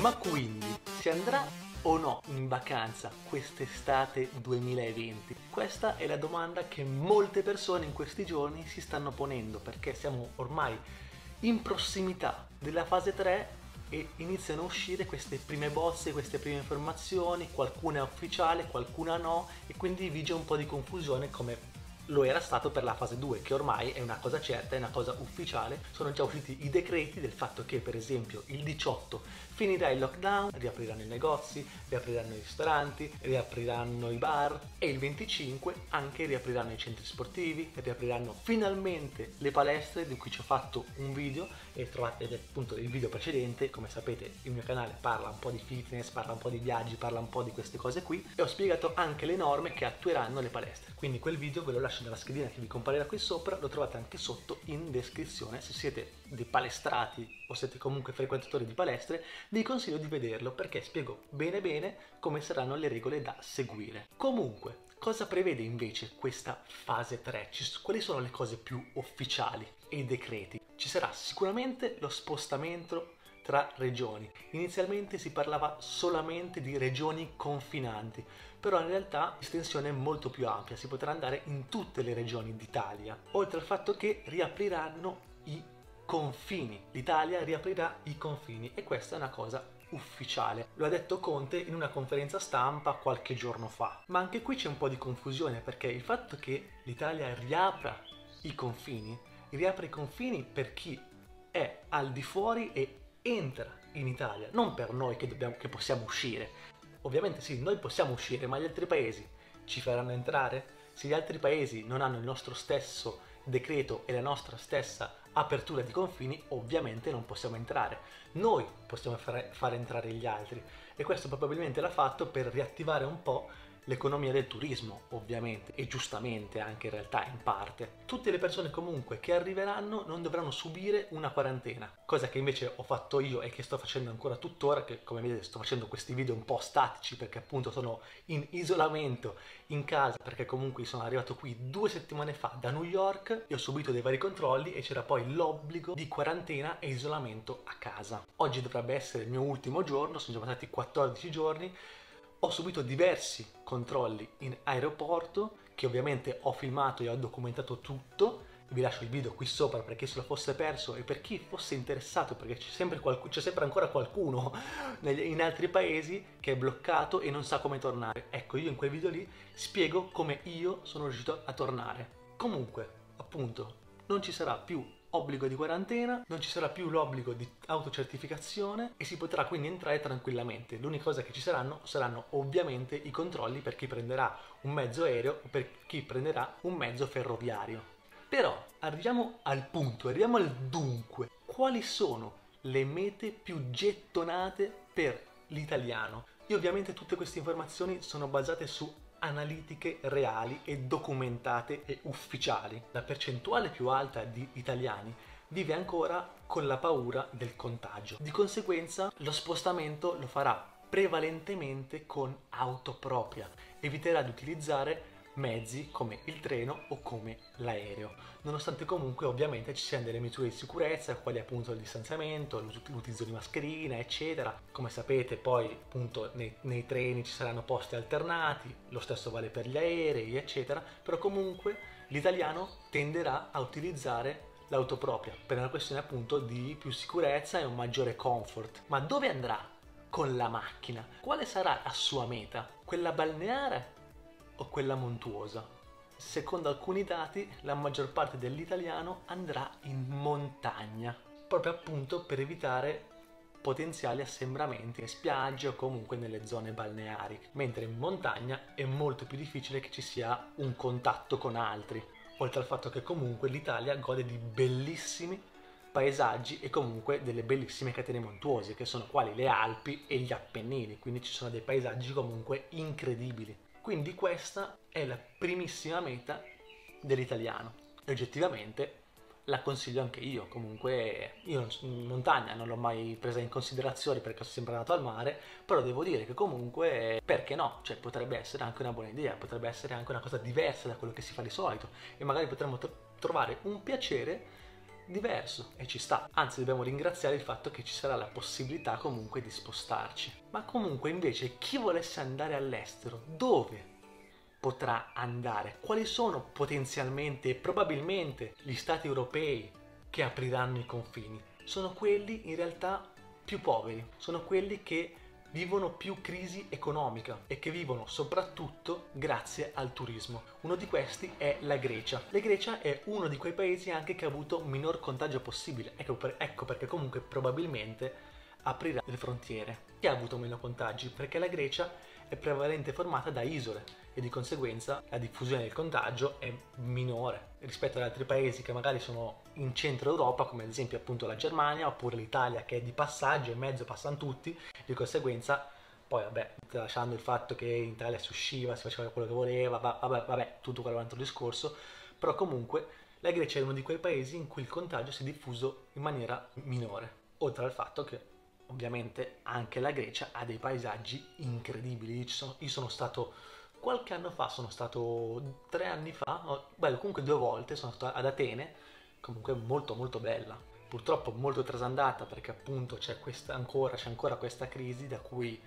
Ma quindi si andrà o no in vacanza quest'estate 2020? Questa è la domanda che molte persone in questi giorni si stanno ponendo, perché siamo ormai in prossimità della fase 3 e iniziano a uscire queste prime bozze, queste prime informazioni, qualcuna è ufficiale, qualcuna no, e quindi vige un po' di confusione come lo era stato per la fase 2, che ormai è una cosa certa, è una cosa ufficiale. Sono già usciti i decreti del fatto che, per esempio, il 18 finirà il lockdown, riapriranno i negozi, riapriranno i ristoranti, riapriranno i bar, e il 25 anche riapriranno i centri sportivi, riapriranno finalmente le palestre, di cui ci ho fatto un video e trovate appunto il video precedente. Come sapete, il mio canale parla un po' di fitness, parla un po' di viaggi, parla un po' di queste cose qui, e ho spiegato anche le norme che attueranno le palestre. Quindi quel video ve lo lascio nella schedina che vi comparirà qui sopra, lo trovate anche sotto in descrizione. Se siete dei palestrati o siete comunque frequentatori di palestre, vi consiglio di vederlo, perché spiego bene come saranno le regole da seguire. Comunque, cosa prevede invece questa fase 3? Quali sono le cose più ufficiali e i decreti? Ci sarà sicuramente lo spostamento tra regioni. Inizialmente si parlava solamente di regioni confinanti, però in realtà l'estensione è molto più ampia, si potrà andare in tutte le regioni d'Italia, oltre al fatto che riapriranno i confini. L'Italia riaprirà i confini e questa è una cosa ufficiale. Lo ha detto Conte in una conferenza stampa qualche giorno fa. Ma anche qui c'è un po' di confusione, perché il fatto che l'Italia riapra i confini per chi è al di fuori e entra in Italia, non per noi che possiamo uscire. Ovviamente sì, noi possiamo uscire, ma gli altri paesi ci faranno entrare? Se gli altri paesi non hanno il nostro stesso decreto e la nostra stessa apertura di confini, ovviamente non possiamo entrare. Noi possiamo fare entrare gli altri, e questo probabilmente l'ha fatto per riattivare un po' l'economia del turismo, ovviamente, e giustamente anche in realtà in parte. Tutte le persone comunque che arriveranno non dovranno subire una quarantena, cosa che invece ho fatto io e che sto facendo ancora tuttora, che come vedete sto facendo questi video un po' statici perché appunto sono in isolamento in casa, perché comunque sono arrivato qui 2 settimane fa da New York e ho subito dei vari controlli e c'era poi l'obbligo di quarantena e isolamento a casa. Oggi dovrebbe essere il mio ultimo giorno, sono già passati 14 giorni. Ho subito diversi controlli in aeroporto, che ovviamente ho filmato e ho documentato tutto. Vi lascio il video qui sopra per chi se lo fosse perso e per chi fosse interessato, perché c'è sempre ancora qualcuno in altri paesi che è bloccato e non sa come tornare. Ecco, io in quel video lì spiego come io sono riuscito a tornare. Comunque, appunto, non ci sarà più obbligo di quarantena, non ci sarà più l'obbligo di autocertificazione e si potrà quindi entrare tranquillamente. L'unica cosa che ci saranno ovviamente i controlli per chi prenderà un mezzo aereo o per chi prenderà un mezzo ferroviario. Però arriviamo al punto, arriviamo al dunque. Quali sono le mete più gettonate per l'italiano? E ovviamente tutte queste informazioni sono basate su analitiche reali e documentate e ufficiali. La percentuale più alta di italiani vive ancora con la paura del contagio. Di conseguenza lo spostamento lo farà prevalentemente con auto propria, eviterà di utilizzare mezzi come il treno o come l'aereo, nonostante comunque ovviamente ci siano delle misure di sicurezza, quali appunto il distanziamento, l'utilizzo di mascherina, eccetera. Come sapete poi appunto nei treni ci saranno posti alternati, lo stesso vale per gli aerei, eccetera, però comunque l'italiano tenderà a utilizzare l'auto propria per una questione appunto di più sicurezza e un maggiore comfort. Ma dove andrà con la macchina? Quale sarà la sua meta? Quella balneare o quella montuosa? Secondo alcuni dati, la maggior parte dell'italiano andrà in montagna, proprio appunto per evitare potenziali assembramenti nelle spiagge o comunque nelle zone balneari, mentre in montagna è molto più difficile che ci sia un contatto con altri, oltre al fatto che comunque l'Italia gode di bellissimi paesaggi e comunque delle bellissime catene montuose, che sono quali le Alpi e gli Appennini, quindi ci sono dei paesaggi comunque incredibili. Quindi questa è la primissima meta dell'italiano e oggettivamente la consiglio anche io. Comunque io in montagna non l'ho mai presa in considerazione perché sono sempre andato al mare, però devo dire che comunque perché no, cioè potrebbe essere anche una buona idea, potrebbe essere anche una cosa diversa da quello che si fa di solito e magari potremmo trovare un piacere diverso e ci sta, anzi dobbiamo ringraziare il fatto che ci sarà la possibilità comunque di spostarci. Ma comunque invece chi volesse andare all'estero, dove potrà andare? Quali sono potenzialmente e probabilmente gli stati europei che apriranno i confini? Sono quelli in realtà più poveri, sono quelli che vivono più crisi economica e che vivono soprattutto grazie al turismo. Uno di questi è la Grecia. La Grecia è uno di quei paesi anche che ha avuto minor contagio possibile. Ecco perché comunque probabilmente aprirà le frontiere. Chi ha avuto meno contagi? Perché la Grecia è prevalentemente formata da isole e di conseguenza la diffusione del contagio è minore rispetto ad altri paesi che magari sono in centro Europa, come ad esempio appunto la Germania oppure l'Italia, che è di passaggio, in mezzo passano tutti, di conseguenza poi vabbè, lasciando il fatto che in Italia si usciva, si faceva quello che voleva, vabbè, tutto quell'altro discorso, però comunque la Grecia è uno di quei paesi in cui il contagio si è diffuso in maniera minore, oltre al fatto che ovviamente anche la Grecia ha dei paesaggi incredibili. Io sono stato qualche anno fa, sono stato 3 anni fa, comunque 2 volte, sono stato ad Atene, comunque molto molto bella. Purtroppo molto trasandata perché appunto c'è ancora questa crisi da cui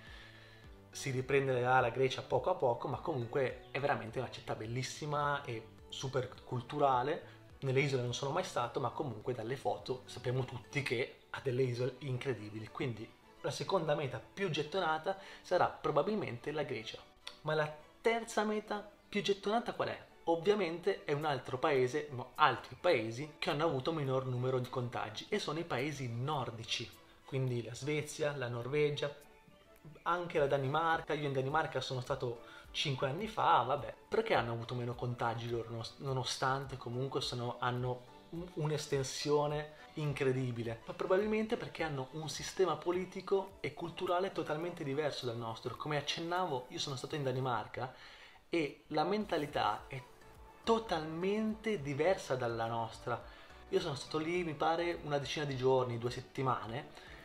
si riprenderà la Grecia poco a poco, ma comunque è veramente una città bellissima e super culturale. Nelle isole non sono mai stato, ma comunque dalle foto sappiamo tutti che ha delle isole incredibili. Quindi la seconda meta più gettonata sarà probabilmente la Grecia. Ma la terza meta più gettonata qual è? Ovviamente è un altro paese, altri paesi che hanno avuto minor numero di contagi e sono i paesi nordici, quindi la Svezia, la Norvegia, anche la Danimarca. Io in Danimarca sono stato 5 anni fa, vabbè, perché hanno avuto meno contagi loro, nonostante comunque hanno un'estensione incredibile, ma probabilmente perché hanno un sistema politico e culturale totalmente diverso dal nostro. Come accennavo, io sono stato in Danimarca e la mentalità è totalmente diversa dalla nostra. Io sono stato lì, mi pare, una decina di giorni, 2 settimane,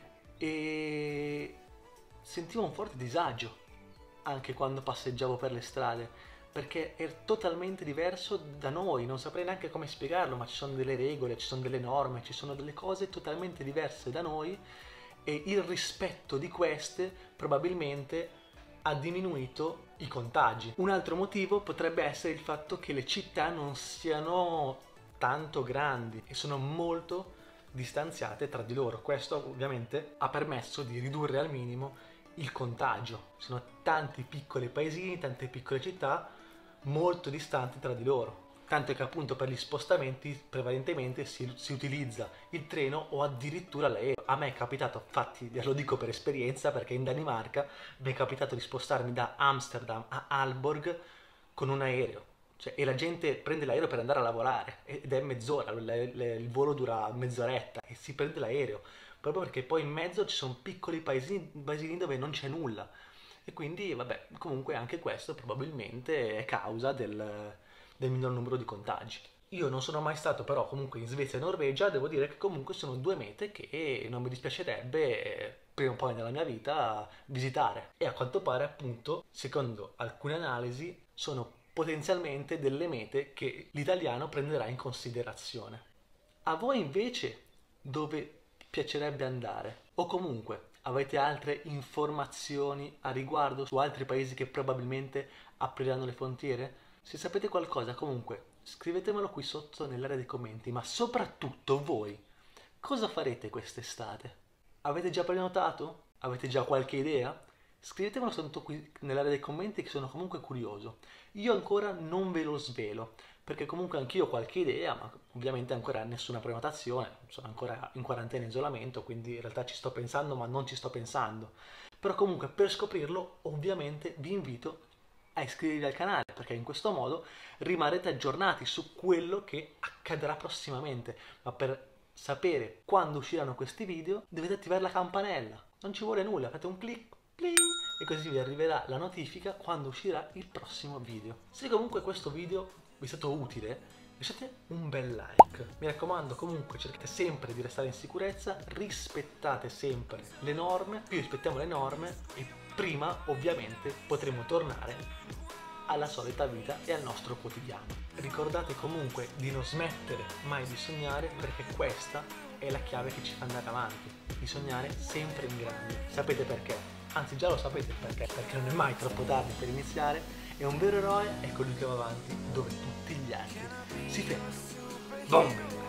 e sentivo un forte disagio anche quando passeggiavo per le strade, perché è totalmente diverso da noi. Non saprei neanche come spiegarlo, ma ci sono delle regole, ci sono delle norme, ci sono delle cose totalmente diverse da noi e il rispetto di queste probabilmente ha diminuito i contagi. Un altro motivo potrebbe essere il fatto che le città non siano tanto grandi e sono molto distanziate tra di loro. Questo ovviamente ha permesso di ridurre al minimo il contagio. Sono tanti piccoli paesini, tante piccole città molto distanti tra di loro, tanto che appunto per gli spostamenti prevalentemente si utilizza il treno o addirittura l'aereo. A me è capitato, infatti lo dico per esperienza, perché in Danimarca mi è capitato di spostarmi da Amsterdam a Aalborg con un aereo, e la gente prende l'aereo per andare a lavorare ed è mezz'ora, il volo dura mezz'oretta e si prende l'aereo proprio perché poi in mezzo ci sono piccoli paesini dove non c'è nulla. E quindi, vabbè, comunque anche questo probabilmente è causa del minor numero di contagi. Io non sono mai stato però comunque in Svezia e Norvegia, devo dire che comunque sono 2 mete che non mi dispiacerebbe prima o poi nella mia vita visitare. E a quanto pare appunto, secondo alcune analisi, sono potenzialmente delle mete che l'italiano prenderà in considerazione. A voi invece dove piacerebbe andare? O comunque avete altre informazioni a riguardo su altri paesi che probabilmente apriranno le frontiere? Se sapete qualcosa, comunque, scrivetemelo qui sotto nell'area dei commenti, ma soprattutto voi, cosa farete quest'estate? Avete già prenotato? Avete già qualche idea? Scrivetemelo sotto qui nell'area dei commenti che sono comunque curioso. Io ancora non ve lo svelo, perché comunque anch'io ho qualche idea, ma ovviamente ancora nessuna prenotazione, sono ancora in quarantena in isolamento, quindi in realtà ci sto pensando ma non ci sto pensando. Però comunque per scoprirlo ovviamente vi invito a iscrivervi al canale, perché in questo modo rimarrete aggiornati su quello che accadrà prossimamente. Ma per sapere quando usciranno questi video dovete attivare la campanella, non ci vuole nulla, fate un clic, pling, e così vi arriverà la notifica quando uscirà il prossimo video. Se comunque questo video vi è stato utile, lasciate un bel like. Mi raccomando, comunque cercate sempre di restare in sicurezza, rispettate sempre le norme, più rispettiamo le norme e prima ovviamente potremo tornare alla solita vita e al nostro quotidiano. ricordate comunque di non smettere mai di sognare, perché questa è la chiave che ci fa andare avanti, di sognare sempre in grande. Sapete perché? Anzi già lo sapete perché non è mai troppo tardi per iniziare e un vero eroe è colui che va avanti dove tutti gli altri si fermano. Boom!